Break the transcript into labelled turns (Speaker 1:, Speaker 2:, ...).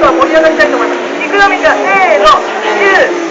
Speaker 1: は盛り上がりたいと思います。いくよみんな、せーの、10